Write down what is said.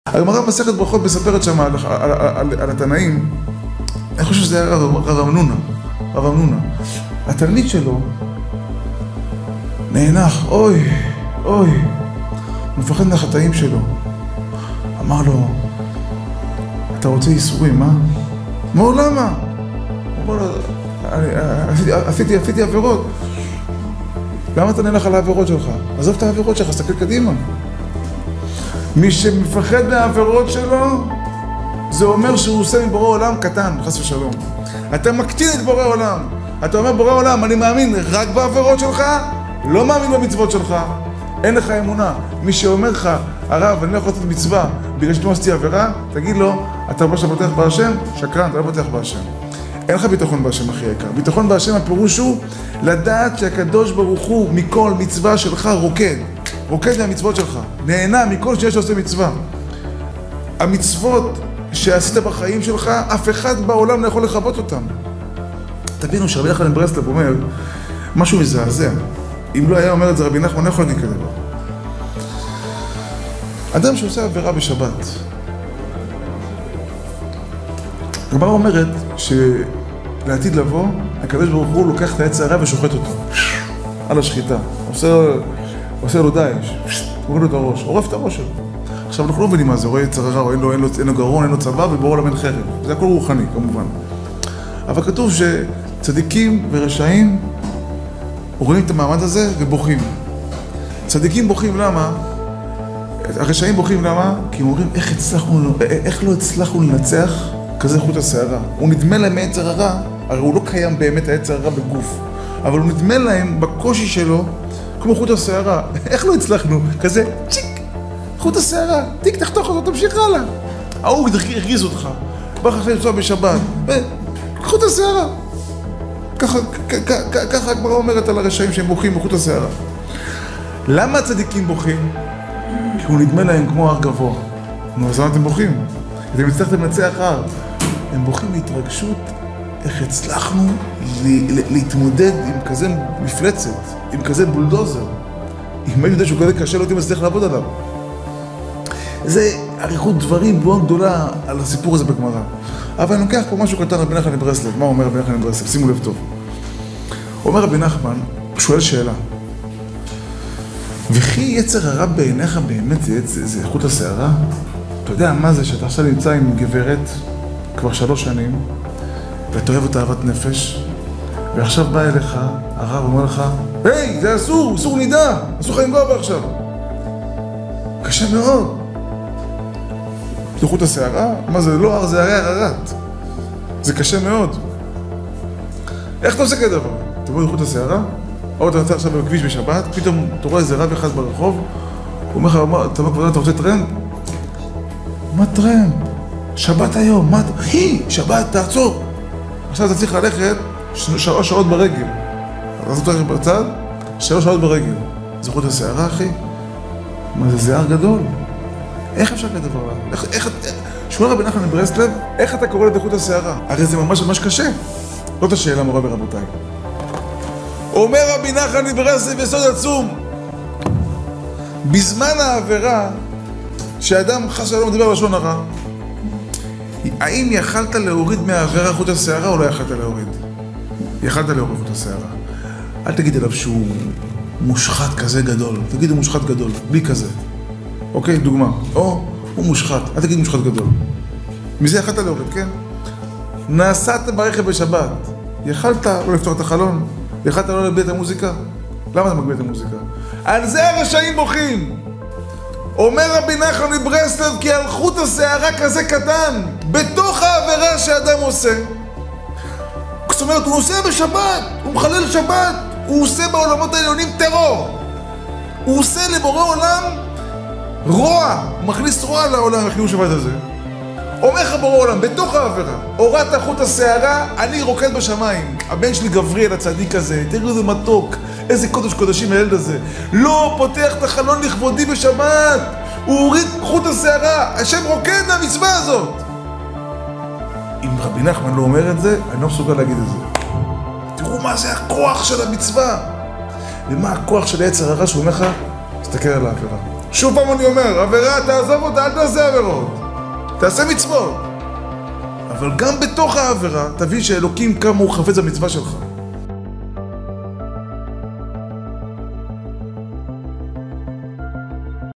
הגמרא במסכת ברכות מספרת שם על התנאים. אני חושב שזה היה רב אמנונה. התלמיד שלו נאנח, אוי, הוא מפחד מהחטאים שלו. אמר לו, אתה רוצה ייסורים, מה? אמר, למה? אמר לו, עשיתי עבירות. למה אתה נלך על העבירות שלך? עזוב את העבירות שלך, תסתכל קדימה. מי שמפחד מהעבירות שלו, זה אומר שהוא עושה מבורא עולם קטן, חס ושלום. אתה מקטין את בורא עולם. אתה אומר, בורא עולם, אני מאמין רק בעבירות שלך, לא מאמין במצוות שלך. אין לך אמונה. מי שאומר לך, הרב, אני לא יכול לתת מצווה בגלל שאתה עשיתי עבירה, תגיד לו, אתה אומר שאתה בוטח בהשם? שקרן, אתה לא בוטח בהשם. אין לך ביטחון בהשם, אחי יקר. ביטחון בהשם הפירוש הוא לדעת שהקדוש ברוך הוא מכל מצווה שלך רוקד מהמצוות שלך, נהנה מכל שיש שעושה מצווה. המצוות שעשית בחיים שלך, אף אחד בעולם לא יכול לכבות אותם. תבינו שרבי נחמן מברסלב אומר משהו מזעזע. אם לא היה אומר את זה רבי נחמן, לא יכול להגיד כזה דבר. אדם שעושה עבירה בשבת, הגמרא אומרת שלעתיד לבוא, הקדוש ברוך הוא לוקח את העץ הרע ושוחט אותו על השחיטה. עושה לו דייש, מוריד לו את הראש, עורף את הראש שלו. עכשיו אנחנו לא מבינים מה זה, רואה יצר הרע, או אין לו גרון, אין לו צבא, ובורא עולם אין חרב. זה הכל רוחני, כמובן. אבל כתוב שצדיקים ורשעים רואים את המעמד הזה ובוכים. צדיקים בוכים למה? הרשעים בוכים למה? כי הם אומרים איך לא הצלחנו לנצח כזה חוט השערה. הוא נדמה להם היצר הרע, הרי הוא לא קיים באמת היצר הרע בגוף, אבל הוא נדמה להם בקושי שלו כמו חוט השערה. איך לא הצלחנו? כזה צ'יק, חוט השערה, תיק תחתוך אותו, תמשיך הלאה. ההוא הרגיז אותך, בא לך לנסוע בשבת, חוט השערה. ככה הגמרא אומרת על הרשעים שהם בוכים בחוט השערה. למה הצדיקים בוכים? כי הוא נדמה להם כמו הר גבוה. נו, אז למה אתם בוכים? אתם הצלחתם לנצח הר. הם בוכים להתרגשות, איך הצלחנו להתמודד עם כזה מפלצת, עם כזה בולדוזר. אם אני יודע שהוא כזה קשה, לא הייתי מצליח לעבוד עליו. זה אריכות דברים מאוד גדולה על הסיפור הזה בגמרא. אבל אני לוקח פה משהו קטן רבי נחמן מברסלב. מה אומר רבי נחמן מברסלב? שימו לב טוב. אומר רבי נחמן, הוא שואל שאלה. וכי יצר הרע בעיניך באמת זה חוט השערה? אתה יודע מה זה שאתה עכשיו נמצא עם גברת כבר 3 שנים, ואתה אוהב אותה אהבת נפש, ועכשיו בא אליך, הרב אומר לך, היי, זה אסור נידה, אסור לך לנגוע בה עכשיו. קשה מאוד. זה חוט השערה? מה זה לא הר, זה הרי הררת. זה קשה מאוד. איך אתה עושה כזה דבר? אתה רואה חוט השערה? או אתה יוצא עכשיו בכביש בשבת, פתאום אתה רואה איזה רב אחד ברחוב, הוא אומר לך, אתה רוצה טרמפ? מה טרמפ? שבת היום, מה אתה... שבת, תעצור! עכשיו אתה צריך ללכת 3 שעות ברגל. אז אתה הולך בצד, 3 שעות ברגל. זה חוט השערה, אחי? מה זה הר גדול? איך אפשר כזה דבר? שואל רבי נחמן מברסלב, איך אתה קורא לזה חוט השערה? הרי זה ממש קשה. זאת השאלה, מורה ורבותיי. אומר רבי נחמן מברסלב יסוד עצום. בזמן העבירה, שאדם חס ושלום מדבר לשון הרע, האם יכלת להוריד מהעבירה חוט השערה או לא יכלת להוריד? יכלת להוריד חוט השערה. אל תגיד עליו שהוא מושחת כזה גדול. תגיד הוא מושחת גדול, בלי כזה. אוקיי, דוגמה. או, הוא מושחת. אל תגיד מושחת גדול. מזה יכלת להוריד, כן? נסעת ברכב בשבת. יכלת לא לפתור את החלון? יכלת לא להגביה את המוזיקה? למה אתה מגביה את המוזיקה? על זה הרשעים בוכים! אומר רבי נחמן מברסלב כי על חוט השערה כזה קטן בתוך העבירה שאדם עושה. זאת אומרת, הוא עושה בשבת, הוא מחלל שבת, הוא עושה בעולמות העליונים טרור. הוא עושה לבורא עולם רוע, הוא מכניס רוע לעולם החיוב שבת הזה. אומר לך בורא עולם, בתוך העבירה, הורדת חוט השערה, אני רוקד בשמיים. הבן שלי גבריאל הצדיק הזה, תראו איזה מתוק, איזה קודש קודשים הילד הזה. לא פותח את החלון לכבודי בשבת, הוא הוריד חוט השערה, השם רוקד מהמצווה הזאת. אם רבי נחמן לא אומר את זה, אני לא מסוגל להגיד את זה. תראו מה זה הכוח של המצווה. ומה הכוח של היצר הרע שהוא אומר לך, תסתכל על העבירה. שוב פעם אני אומר, עבירה תעזוב אותה, אל תעשה עבירות. תעשה מצוות. אבל גם בתוך העבירה, תבין שאלוקים כמה הוא חפץ במצווה שלך.